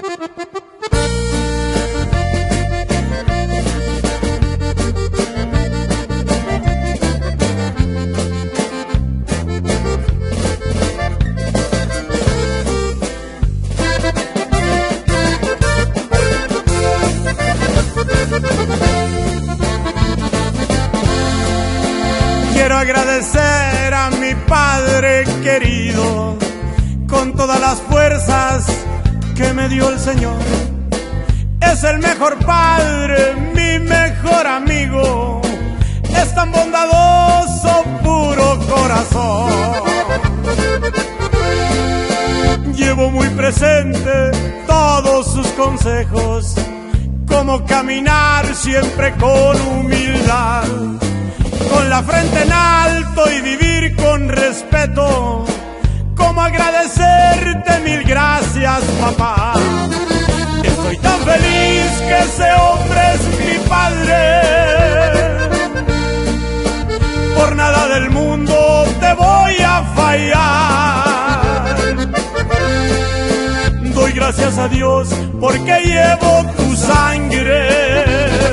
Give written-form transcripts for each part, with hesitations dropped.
Quiero agradecer a mi padre querido con todas las fuerzas que me dio el Señor. Es el mejor padre, mi mejor amigo. Es tan bondadoso, puro corazón. Llevo muy presente todos sus consejos, como caminar siempre con humildad, con la frente en alto y vivir con respeto, como agradecerte mil gracias, papá. Estoy tan feliz que ese hombre es mi padre. Por nada del mundo te voy a fallar. Doy gracias a Dios porque llevo tu sangre,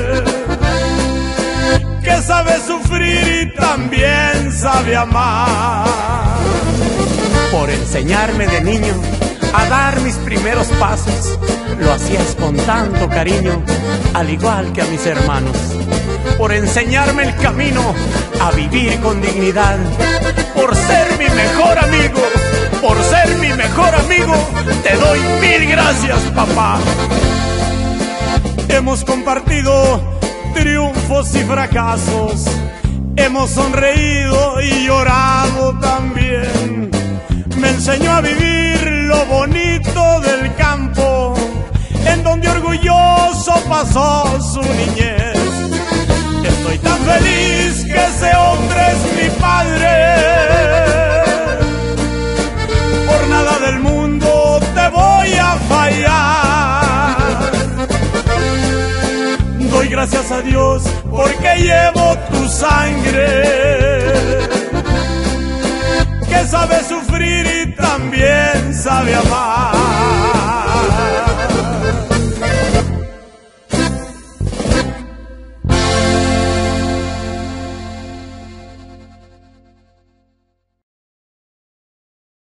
que sabe sufrir y también sabe amar. Por enseñarme de niño a dar mis primeros pasos, lo hacías con tanto cariño, al igual que a mis hermanos. Por enseñarme el camino a vivir con dignidad, por ser mi mejor amigo, por ser mi mejor amigo, te doy mil gracias, papá. Hemos compartido triunfos y fracasos, hemos sonreído y llorado también. Me enseñó a vivir lo bonito del campo, en donde orgulloso pasó su niñez. Estoy tan feliz que ese hombre es mi padre. Por nada del mundo te voy a fallar. Doy gracias a Dios porque llevo tu sangre, que sabe sufrir y también sabe amar.